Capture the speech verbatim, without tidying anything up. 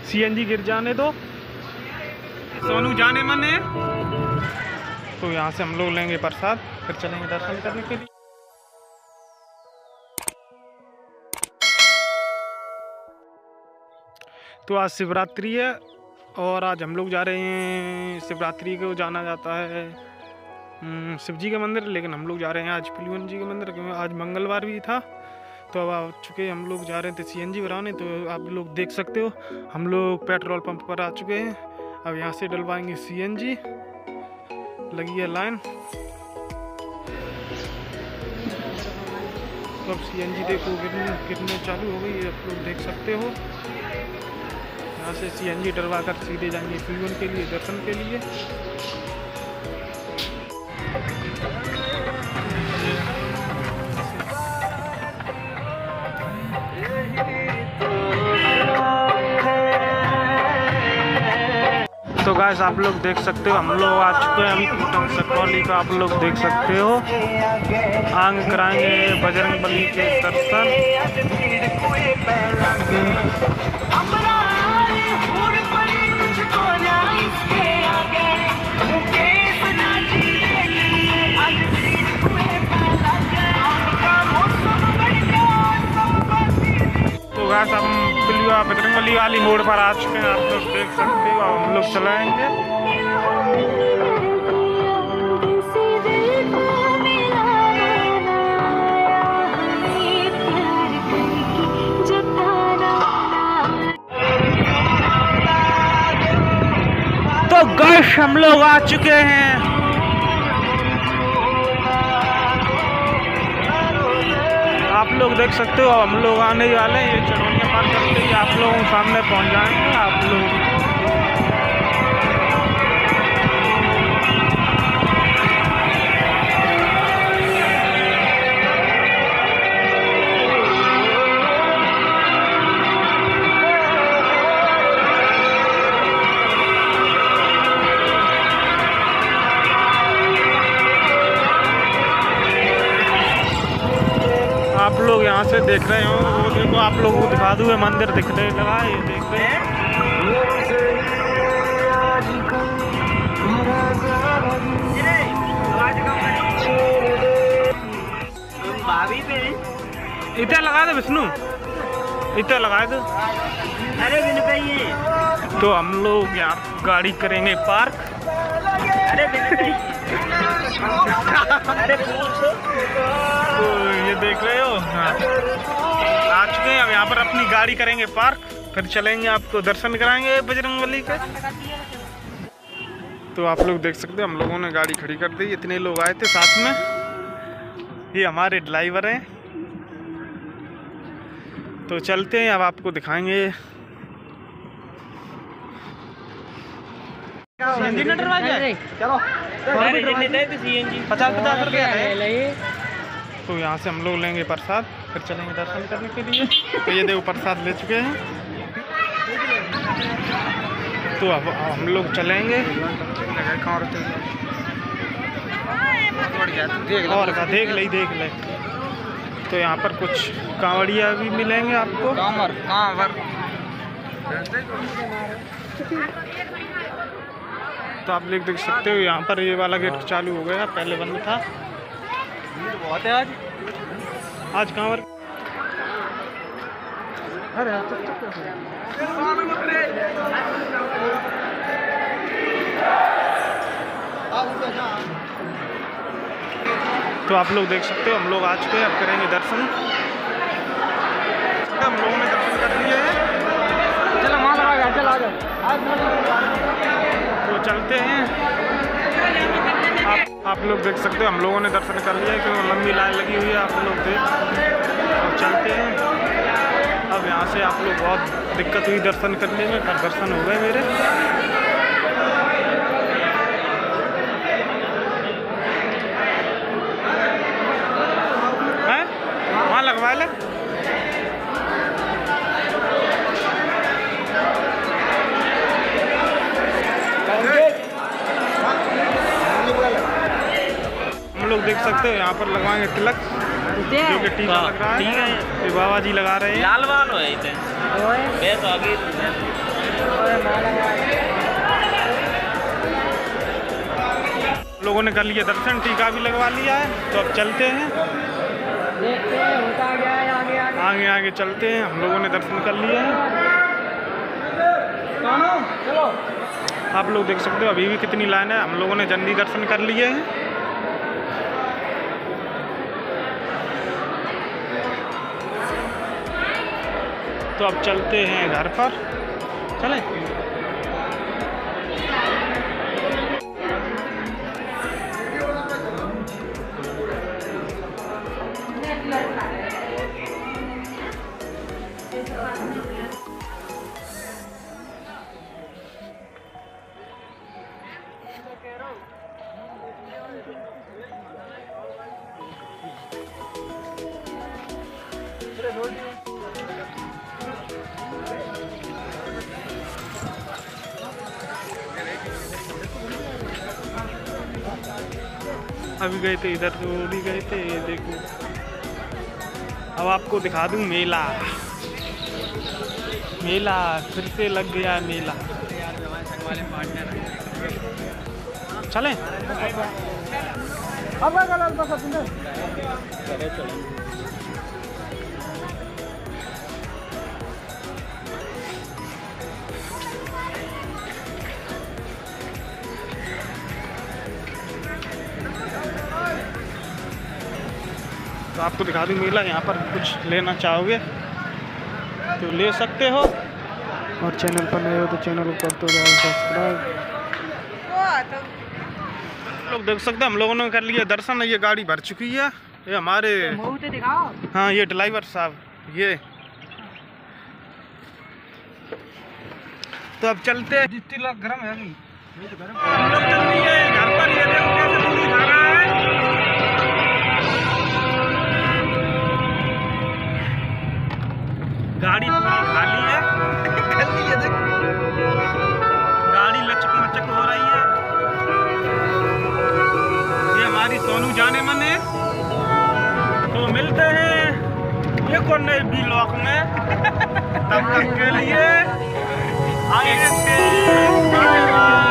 CNG गिर जाने दो, सोनू जाने मन है। तो यहाँ से हम लोग लेंगे प्रसाद, फिर चलेंगे दर्शन करने के लिए। तो आज शिवरात्रि है और आज हम लोग जा रहे हैं, शिवरात्रि को जाना जाता है शिव जी के मंदिर, लेकिन हम लोग जा रहे हैं आज पिलुवन जी के मंदिर, क्योंकि आज मंगलवार भी था। तो अब आ चुके हम लोग जा रहे थे सीएनजी भराने। तो आप लोग देख सकते हो हम लोग पेट्रोल पंप पर आ चुके हैं। अब यहाँ से डलवाएंगे सीएनजी, लगी है लाइन। तो अब सीएनजी देखो गिरने गिरने चालू हो गई, आप लोग देख सकते हो। यहाँ से सीएनजी डलवा कर सीधे जाएंगे पिलुवन के लिए, दर्शन के लिए। तो गाइस आप लोग देख सकते हो हम लोग आ चुके हैं अभी टूटम सकरौली का, आप लोग देख सकते हो। आगे कराएंगे बजरंग बली के दर्शन। तो गाइस हम पिलुआ बजरंग बली वाली मोड़ पर आ चुके हैं, आप लोग देख सकते हो। हम लोग चलाएंगे। तो गाइस हम लोग आ चुके हैं, आप लोग देख सकते हो। हम लोग आने वाले हैं, ये चढ़ोनिया पार करते ही आप लोगों के सामने पहुंच जाएंगे। आप लोग आप लोग यहाँ से देख रहे हो, वो देखो आप लोगों को दिखा दूँ, मंदिर दिखने लगा, ये देख रहे हैं। इतना लगा दे विष्णु, इतना लगा दो। अरे तो हम लोग यहाँ गाड़ी करेंगे पार्क। अरे अरे तो ये देख रहे हो, हाँ आ चुके हैं। हम यहाँ पर अपनी गाड़ी करेंगे पार्क, फिर चलेंगे, आपको दर्शन कराएंगे बजरंग बली के। तो आप लोग देख सकते हो हम लोगों ने गाड़ी खड़ी कर दी, इतने लोग आए थे साथ में। ये हमारे ड्राइवर हैं। तो चलते हैं, अब आपको दिखाएंगे। सीएनजी न डरवाइए, चलो पचास पचास रुपया है। तो यहाँ से हम लोग लेंगे प्रसाद, फिर चलेंगे दर्शन करने के लिए। तो ये देखो प्रसाद ले चुके हैं। तो अब हम लोग चलेंगे और का देख ले देख ले। तो यहाँ पर कुछ कांवड़िया भी मिलेंगे आपको। कांवर कांवर तो आप लोग देख सकते हो यहाँ पर ये वाला गेट चालू हो गया, पहले बंद था। बहुत है आज आज कांवर। अरे तो आप लोग देख सकते हो हम लोग आ चुके हैं, अब करेंगे दर्शन। हम लोगों ने दर्शन कर लिए हैं। चलो वहाँ आ गया, चल आ जाओ। तो चलते हैं। आप आप लोग देख सकते हो हम लोगों ने दर्शन कर लिया है, क्योंकि लंबी लाइन लगी हुई है, आप लोग देख। तो चलते हैं। अब यहाँ से आप लोग बहुत दिक्कत हुई दर्शन करने में, पर दर्शन हो गए मेरे। हैं वहाँ लगवा ले। लोग देख सकते हो यहाँ पर लगवाएंगे तिलक, जो कि टीका लग रहा है। ठीक है, बाबा जी लगा रहे हैं। लाल वाल है इधर। लोगों ने कर लिया दर्शन, टीका भी लगवा लिया है, तो अब चलते हैं, देखते हैं होता क्या है आगे आगे आगे आगे चलते हैं। हम लोगों ने दर्शन कर लिए हैं, चलो। आप लोग देख सकते हो अभी भी कितनी लाइन है। हम लोगों ने जल्दी दर्शन कर लिए हैं। तो अब चलते हैं घर पर, चलें। अभी गए थे इधर, तो भी गए थे, ये देखो। अब आपको दिखा दूं मेला, मेला फिर से लग गया मेला। चलें? तो आपको दिखा दूँ मेला। यहाँ पर कुछ लेना चाहोगे तो ले सकते हो, और चैनल पर नए हो तो चैनल को कर दो सब्सक्राइब। लोग देख सकते हैं हम लोगों ने कर लिया दर्शन। ये गाड़ी भर चुकी है, ये हमारे, हाँ ये ड्राइवर साहब ये। तो अब चलते हैं, गर्म है अभी। हम लोग चल रही है घर पर, ये देखो कैसे पूरी खा रहा है। गाड़ी पूरी खाली है, गाड़ी लचक मचक हो रही है। ये हमारी सोनू जाने मन है। तो मिलते हैं एक और नए ब्लॉग में, तब तक के लिए आगे से बाय बाय।